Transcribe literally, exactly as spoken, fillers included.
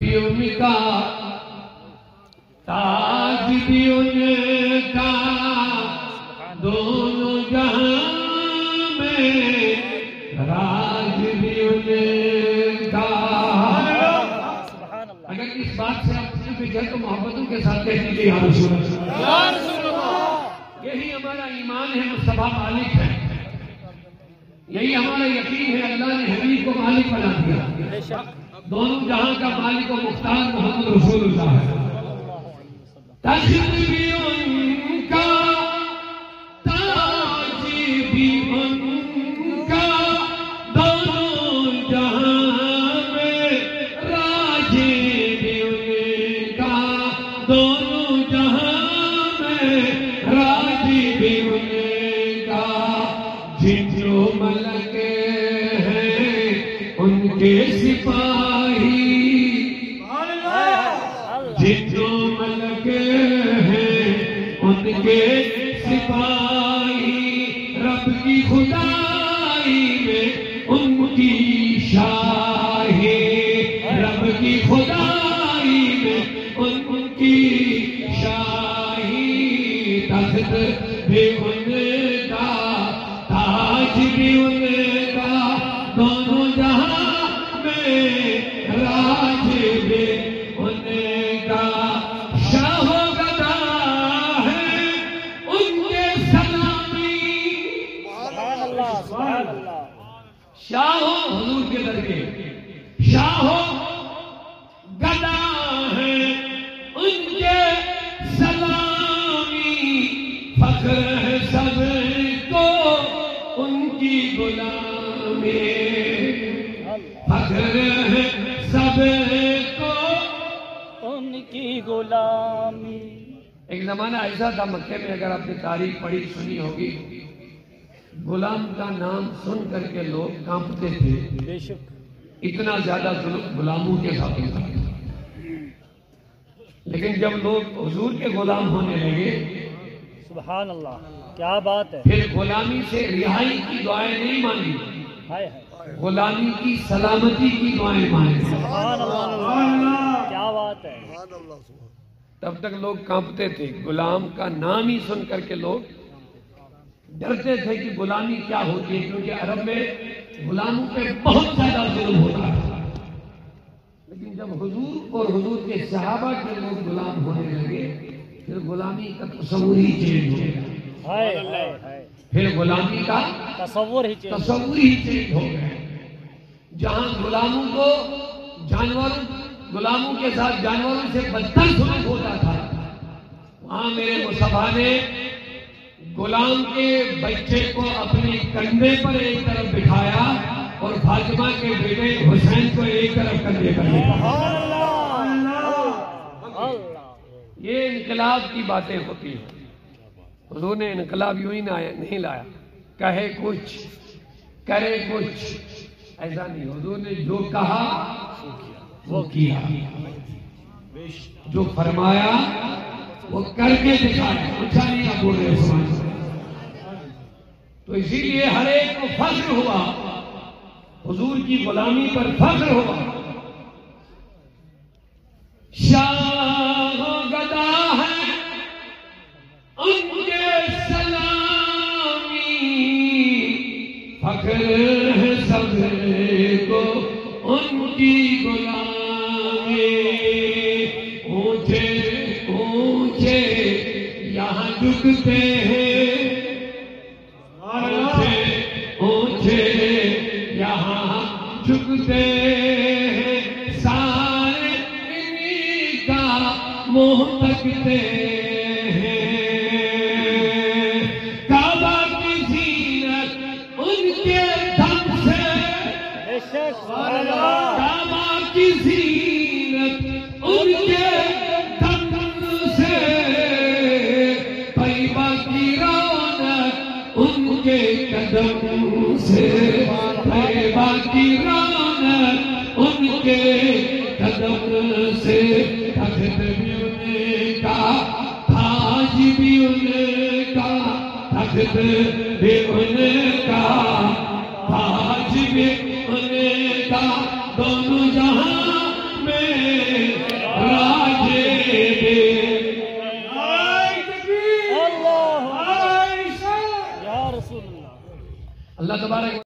ان کا تاج بھی ان کا دونوں جہاں میں راج بھی ان کا. اگر اس بات سے آپ خوشی پہ جائے تو محبتوں کے ساتھ کہہ دیجیے یا رسول اللہ. یہی ہمارا ایمان ہے، مصطفیٰ مالک ہے. یہی ہمارا یقین ہے، اللہ نے حبیب کو مالک بنا دیا. دونوں جہاں کا مالک و مختار محمد رسول اللہ ہے. تخت بھی ان کا تاج بھی ان کا دونوں جہاں میں راج بھی ان کا دونوں جہاں میں راج بھی ان کا. جن جو ملک ہیں ان کے سپاہی جن جو ملک ہیں ان کے سپاہی رب کی خدائی میں ان کی شاہی رب کی خدائی میں ان کی شاہی. تخت بھی ان کا تاج بھی ان کا دونوں جہاں میں راج بھی ان کا. شاہ و گدا ہے ان کے سلامی شاہ و حضور کے در کے شاہ و گدا ہے ان کے سلامی. فخر ہے سب کو ان کی غلامی فخر ہے سب کو ان کی غلامی. ایک زمانہ ایسا تھا مکے میں، اگر آپ نے تاریخ پڑھی سنی ہوگی، غلام کا نام سن کر کے لوگ کانپتے تھے. بے شک اتنا زیادہ ظلم غلاموں کے ساتھ ہوتا تھا. لیکن جب لوگ حضور کے غلام ہونے لگے، سبحان اللہ، کیا بات ہے. پھر غلامی سے رہائی کی دعائیں نہیں مانگی، ہائے ہائے، غلامی کی سلامتی کی دعائیں مانگی. سبحان اللہ، کیا بات ہے. تب تک لوگ کانپتے تھے. غلام کا نام ہی سن کر کے لوگ ڈرتے تھے کہ غلامی کیا ہوتی ہے، کیونکہ عرب میں غلاموں پہ بہت زیادہ ظلم ہوتا تھا. لیکن جب حضور اور حضور کے صحابہ کے لوگ غلام ہونے لگے، پھر غلامی کا تصور ہی چینج ہو گیا. ہائے ہائے ہائے، پھر غلامی کا تصور ہی چینج. تصور ہی چینج ہو گیا. جہاں غلاموں کو جانوروں غلاموں کے ساتھ جانوروں سے بدتر سلوک ہوتا تھا، وہاں میرے مصطفیٰ نے غلام کے بچے کو اپنے کندھے پر ایک طرف بٹھایا اور فاطمہ کے بیٹے حسین کو ایک طرف کندھے پر بٹھایا. یہ انقلاب کی باتیں ہوتی ہیں. حضور نے انقلاب یوں ہی نہیں لایا، کہے کچھ کرے کچھ، ایسا نہیں. حضور نے جو کہا وہ کیا، جو فرمایا وہ کر کے دکھایا. اچھا نہیں آپ بول رہے سمجھ. تو اسی لیے ہر ایک کو فخر ہوا، حضور کی غلامی پر فخر ہوا. شاہ گدا ہے ان کے سلامی، فخر ہے سب کو ان کی غلامی. اونچے اونچے یہاں جھکتے ہیں، اونچے اونچے یہاں جھکتے ہیں، سارے انہی کا منہ تکتے ہیں. کعبہ کی زینت ان کے دم سے، کعبہ کی زینت ان کے دم سے، طیبہ کی رونق ان کے قدم سے، طیبہ کی رونق ان کے قدم سے. تخت بھی ان کا تاج بھی ان کا تخت بھی ان کا تاج بھی ان کا دونوں جہاں میں اللہ تبارک